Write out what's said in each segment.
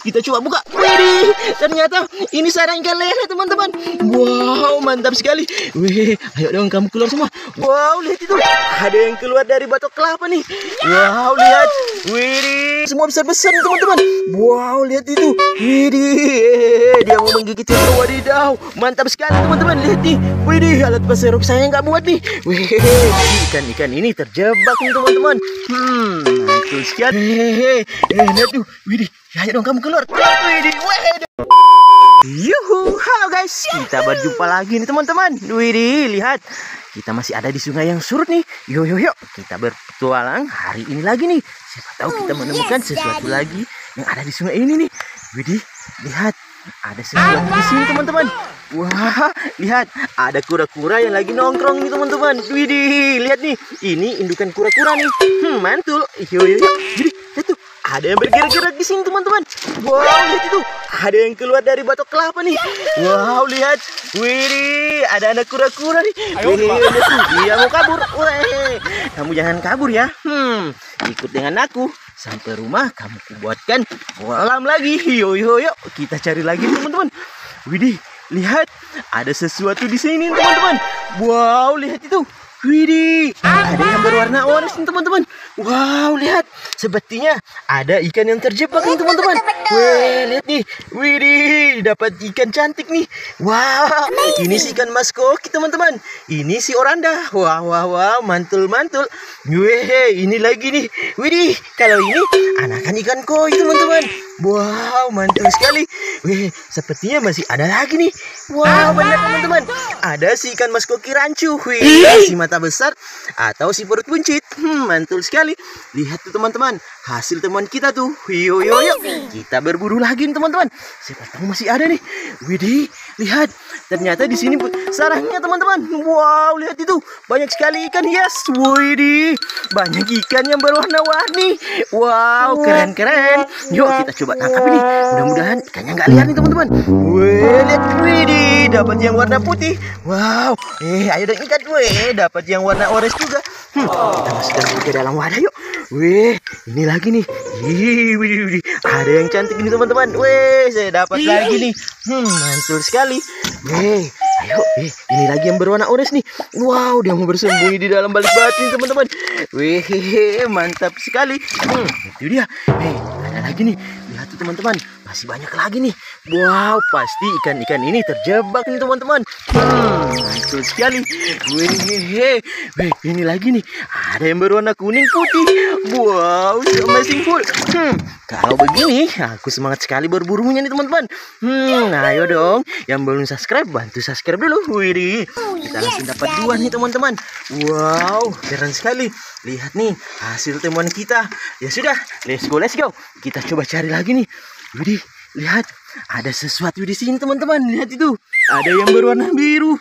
Kita coba buka. Widih, ternyata ini sarang ikan lele teman-teman. Wow, mantap sekali. Wih, ayo dong kamu keluar semua. Wow, lihat itu. Ada yang keluar dari batok kelapa nih. Wow, lihat. Widih, semua besar-besar nih teman-teman. Wow, lihat itu. Widih, dia mau menggigit yang wadidaw. Mantap sekali teman-teman. Lihat nih. Widih, alat pasir saya nggak buat nih. Wih, ikan-ikan ini terjebak nih teman-teman. Mantul sekali. Lihat tuh. Widih, ayo dong kamu keluar. Widih, yuhu, halo guys, kita berjumpa lagi nih teman-teman. Widih, lihat, kita masih ada di sungai yang surut nih. Yuk, kita berpetualang hari ini lagi nih. Siapa tahu kita menemukan sesuatu lagi yang ada di sungai ini nih. Widih, lihat, ada sesuatu di sini teman-teman. Wah, lihat, ada kura-kura yang lagi nongkrong nih teman-teman. Widih, lihat nih, ini indukan kura-kura nih. Mantul. Yuk. Widih, lihat tuh. Ada yang bergerak-gerak di sini teman-teman. Wow, lihat itu. Ada yang keluar dari batok kelapa nih. Wow, lihat. Widih, ada anak kura-kura nih. Wih, lihat tuh. Dia mau kabur. Wih, kamu jangan kabur ya. Ikut dengan aku. Sampai rumah kamu buatkan kolam lagi. Yuk. Kita cari lagi teman-teman. Widih, lihat. Ada sesuatu di sini teman-teman. Wow, lihat itu. Widih, ada yang berwarna orange nih teman-teman. Wow, lihat. Sepertinya ada ikan yang terjebak nih teman-teman. Wih, lihat nih. Widih, dapat ikan cantik nih. Wow, ini si ikan mas koki teman-teman. Ini si oranda. Wow, mantul. Wih, ini lagi nih. Widih, kalau ini anakan ikan koi teman-teman. Wow, mantul sekali. Wih, sepertinya masih ada lagi nih. Wow, benar teman-teman. Ada si ikan mas koki rancu. Wih, si mata besar atau si perut buncit. Mantul sekali. Lihat tuh teman-teman, hasil temuan kita tuh. Yuk. Kita berburu lagi nih teman-teman. Siapa tahu masih ada nih. Widih, lihat. Ternyata di sini sarangnya teman-teman. Wow, lihat itu. Banyak sekali ikan hias. Widih, banyak ikan yang berwarna-warni. Wow, keren. Yuk kita coba tangkap ini. Mudah-mudahan ikannya nggak liar nih teman-teman. Wih, lihat. Widih, dapat yang warna putih. Wow, ayo dong ikan. Wih, dapat yang warna orange juga. Kita masukkan ke dalam wadah yuk. Wih, ini lagi nih. Widih. Ada yang cantik ini teman-teman. Wih, saya dapat lagi nih. Mantul sekali. Wih, ayo. Ini lagi yang berwarna orange nih. Wow, dia mau bersembunyi di dalam balik batu nih teman-teman. Wih, mantap sekali. Itu dia. Ada lagi nih. Lihat tuh teman-teman. Masih banyak lagi nih. Wow, pasti ikan-ikan ini terjebak nih teman-teman. Mantul sekali. Wih, ini lagi nih. Ada yang berwarna kuning putih. Wow, amazing full. Kalau begini, aku semangat sekali berburunya nih teman-teman. Ayo dong, yang belum subscribe, bantu subscribe dulu. Wih, kita langsung dapat 2 nih teman-teman. Wow, keren sekali. Lihat nih, hasil temuan kita. Ya sudah, let's go. Kita coba cari lagi nih. Widih, lihat. Ada sesuatu di sini teman-teman. Lihat itu. Ada yang berwarna biru.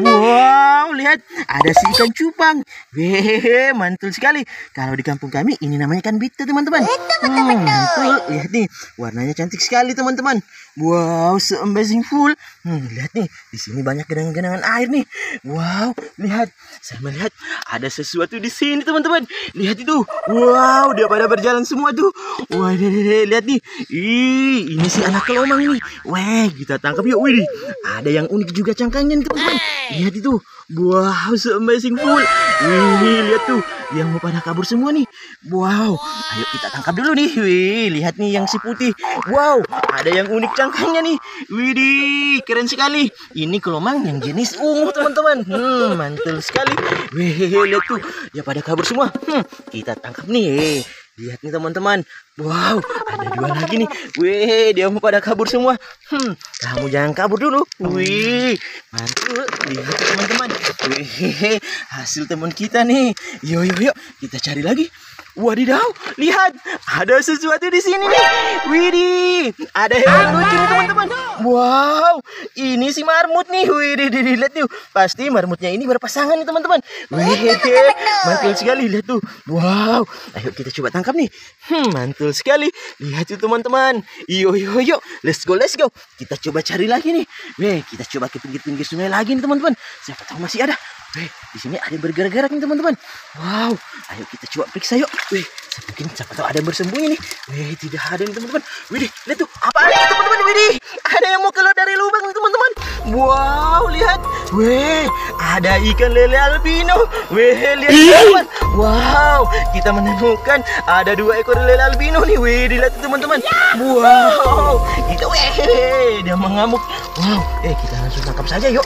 Wow, lihat. Ada si ikan cupang. Wih, mantul sekali. Kalau di kampung kami ini namanya ikan bite teman-teman. Mantul. Lihat nih, warnanya cantik sekali teman-teman. Wow, amazing full. Lihat nih, di sini banyak genangan-genangan air nih. Wow, lihat. Saya melihat ada sesuatu di sini teman-teman. Lihat itu. Wow, dia pada berjalan semua tuh. Wah, lihat nih. Ini si anak kelomang ini. Weh, kita tangkap yuk. Wih, ada yang unik juga cangkangnya nih teman-teman. Lihat itu. Wow, amazing full. Wih, lihat tuh. Yang mau pada kabur semua nih. Wow, ayo kita tangkap dulu nih. Wih, lihat nih yang si putih. Wow, ada yang unik cangkangnya nih. Widih, keren sekali. Ini kelomang yang jenis ungu teman-teman. Mantul sekali. Wih, lihat tuh. Ya pada kabur semua. Kita tangkap nih. Lihat nih teman-teman. Wow, ada 2 lagi nih. Wih, dia mau pada kabur semua. Kamu jangan kabur dulu. Wih, mantul. Lihat teman-teman. Wih, hasil teman kita nih. Yuk, kita cari lagi. Wadidaw, lihat, ada sesuatu di sini nih. Widih, ada hewan lucu nih teman-teman. Wow, ini si marmut nih. Widih, lihat tuh. Pasti marmutnya ini berpasangan nih teman-teman. Wih, mantul sekali. Lihat tuh. Wow, ayo kita coba tangkap nih. Mantul sekali. Lihat tuh teman-teman. Yuk, let's go. Kita coba cari lagi nih. Wih, kita coba ke pinggir-pinggir sungai lagi nih teman-teman. Siapa tahu masih ada. Di sini ada yang bergerak-gerak nih teman-teman. Wow, ayo kita coba periksa yuk. Mungkin siapa tahu ada yang bersembunyi nih. Tidak ada nih teman-teman. Lihat tuh, apa ada teman-teman? Ada yang mau keluar dari lubang nih teman-teman. Wow, lihat. Ada ikan lele albino. Lihat teman-teman. Wow, kita menemukan ada 2 ekor lele albino nih. Lihat teman-teman. Wow, itu dia mengamuk. Wow, kita langsung tangkap saja yuk.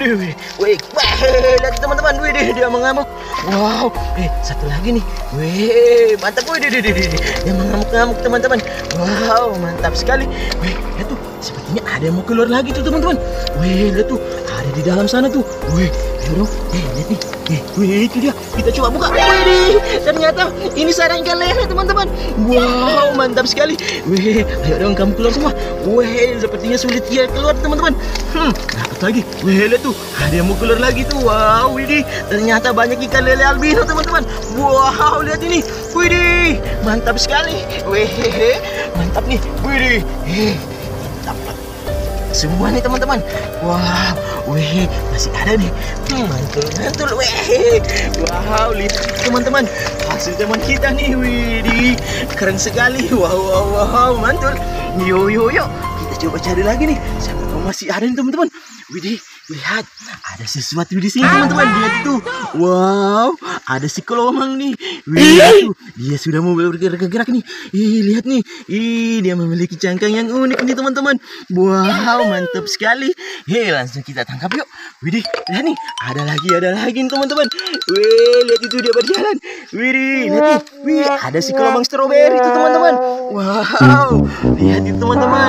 Lihat teman-teman. Dia mengamuk. Wow, satu lagi nih. Mantap. Dia mengamuk-ngamuk teman-teman. Wow, mantap sekali. Lihat tuh, sepertinya ada yang mau keluar lagi tuh teman-teman. Lihat tuh, ada di dalam sana tuh. Ayo dong, lihat nih. Itu dia. Kita coba buka. Ternyata ini sarang ikan lele teman-teman. Wow, mantap sekali. Ayo dong kamu keluar semua. Sepertinya sulit dia keluar teman-teman. Dapat lagi. Lihat tuh, ada yang mau keluar lagi tuh. Wow, ternyata banyak ikan lele albino teman-teman. Wow, lihat ini. Mantap sekali. Mantap nih. Dapat semua nih teman-teman. Wow, masih ada nih. Mantul. Wow, lihat teman-teman, hasil teman kita nih. Keren sekali. Wow, mantul. Yuk, kita coba cari lagi nih. Siapa tahu masih ada nih teman-teman. Lihat, ada sesuatu di sini teman-teman. Lihat itu. Wow, ada si kelomang nih. Lihat tuh, dia sudah mau bergerak-gerak nih. Lihat nih. Dia memiliki cangkang yang unik nih teman-teman. Wow, mantap sekali. Langsung kita tangkap yuk. Lihat nih, ada lagi nih teman-teman. Lihat itu dia berjalan. Lihat nih. Ada si kelomang stroberi itu teman-teman. Wow, lihat itu teman-teman.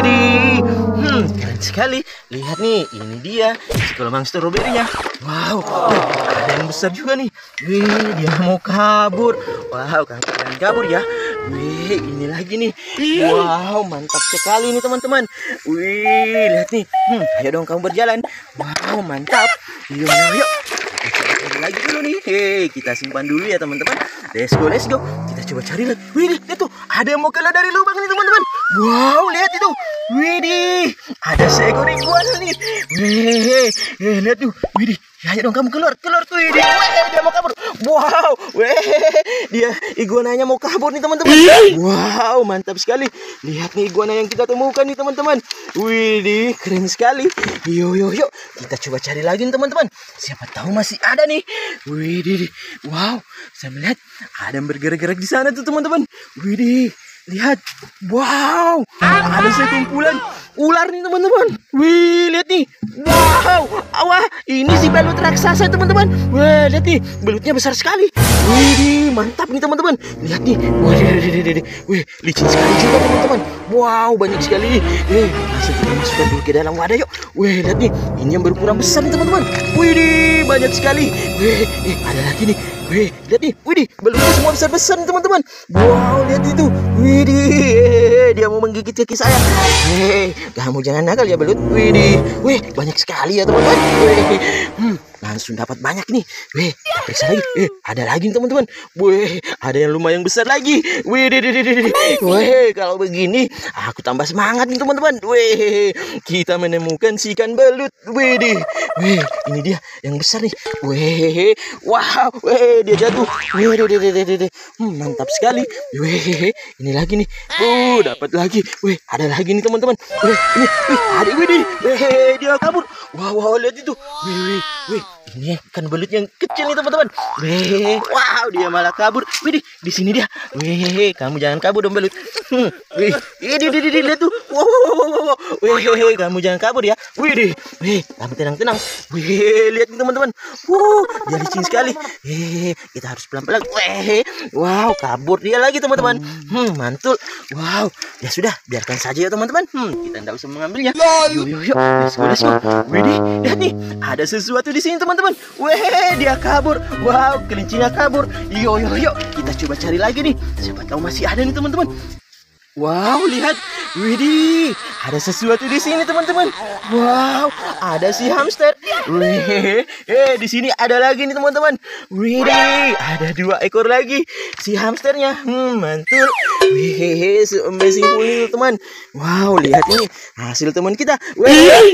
Keren sekali. Lihat nih, ini dia si kelomang stroberinya. Wow, ada yang besar juga nih. Dia mau kabur. Wow, kan kabur ya. Ini lagi nih. Wow, mantap sekali nih teman-teman. Lihat nih. Ayo dong kamu berjalan. Wow, mantap. Yuk. Kita lagi dulu nih. Kita simpan dulu ya teman-teman. Let's go. Kita coba cari lagi. Lihat tuh, ada yang mau keluar dari lubang nih teman-teman. Wow, lihat itu. Ada seekor iguana nih. Lihat tuh. Ayo dong kamu keluar. Dia mau kabur. Wow, dia iguananya mau kabur nih teman-teman. Wow, mantap sekali. Lihat nih iguana yang kita temukan nih teman-teman. Keren sekali. Yuk. Kita coba cari lagi nih teman-teman. Siapa tahu masih ada nih. Wow, saya melihat ada yang bergerak-gerak di sana tuh teman-teman. Lihat. Wow, ada sekumpulan ular nih teman-teman. Lihat nih. Wow, ini si belut raksasa teman-teman. Lihat nih, belutnya besar sekali. Mantap nih teman-teman. Lihat nih. Licin sekali juga teman-teman. Wow, banyak sekali. Langsung kita masukkan dulu ke dalam wadah yuk. Lihat nih, ini yang berukuran besar nih teman-teman. Banyak sekali. Ada lagi nih. Lihat nih. Belutnya semua besar-besar nih teman-teman. Wow, lihat itu. Dia mau menggigit kaki saya. Kamu jangan nakal ya belut. Banyak sekali ya teman-teman. Langsung dapat banyak nih. Periksa lagi. Ada lagi nih teman-teman. Ada yang lumayan besar lagi. Kalau begini aku tambah semangat nih teman-teman. Kita menemukan si ikan belut. Ini dia yang besar nih. Wow, dia jatuh. Mantap sekali. Ini lagi nih. Dapat lagi. Ada lagi nih teman-teman. Ini, ada dia kabur. Wow, lihat itu. Ini ikan belut yang kecil nih teman-teman. Wow, dia malah kabur. Di sini dia. Kamu jangan kabur dong belut. Lihat tuh. Wow. Kamu jangan kabur ya. Kamu tenang. Lihat nih teman-teman. Dia licin sekali. Kita harus pelan-pelan. Wow, kabur dia lagi teman-teman. Mantul. Wow, ya sudah, biarkan saja ya teman-teman. Kita tidak usah mengambilnya. Yuk. Let's go. Lihat nih, ada sesuatu di sini teman-teman. Dia kabur. Wow, kelincinya kabur. Yuk. Kita coba cari lagi nih. Siapa tahu masih ada nih teman-teman. Wow, lihat. Ada sesuatu di sini teman-teman. Wow, ada si hamster. Di sini ada lagi nih teman-teman. Ada 2 ekor lagi si hamsternya. Mantul. So amazing pulih teman. Wow, lihat nih hasil teman kita. Yuk,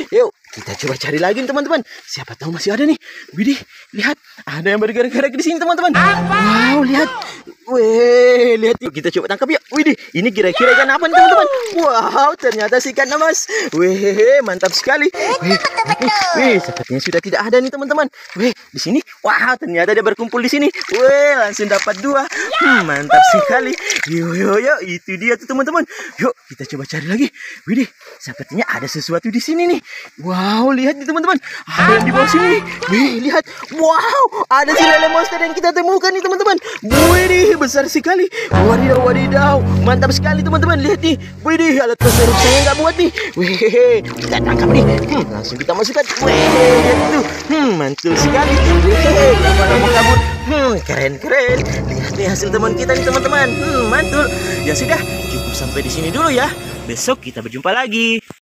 Kita coba cari lagi nih teman-teman. Siapa tahu masih ada nih. Widih, lihat. Ada yang bergerak-gerak di sini teman-teman. Wow, lihat. Weh, lihat yuk. Kita coba tangkap yuk. Widih, ini kira-kira ikan apa nih teman-teman? Wow, ternyata si ikan emas. Weh, mantap sekali. Weh, sepertinya sudah tidak ada nih teman-teman. Weh, di sini. Wow, ternyata dia berkumpul di sini. Weh, langsung dapat 2. Mantap sekali. Yuk, itu dia tuh teman-teman. Yuk, kita coba cari lagi. Widih, sepertinya ada sesuatu di sini nih. Wow, lihat nih teman-teman. Ada yang di bawah sini. Wih, lihat. Wow, ada si lele monster yang kita temukan nih teman-teman. Widih, besar sekali. Wadidaw. Mantap sekali teman-teman. Lihat nih. Widih, alat terseruk saya nggak buat nih. Wih, kita tangkap nih. Langsung kita masukkan. Wih, lihat itu. Mantul sekali. Wih, lama-lama kabur. Keren. Lihat nih hasil teman kita nih teman-teman. Mantul. Ya sudah, cukup sampai di sini dulu ya. Besok kita berjumpa lagi.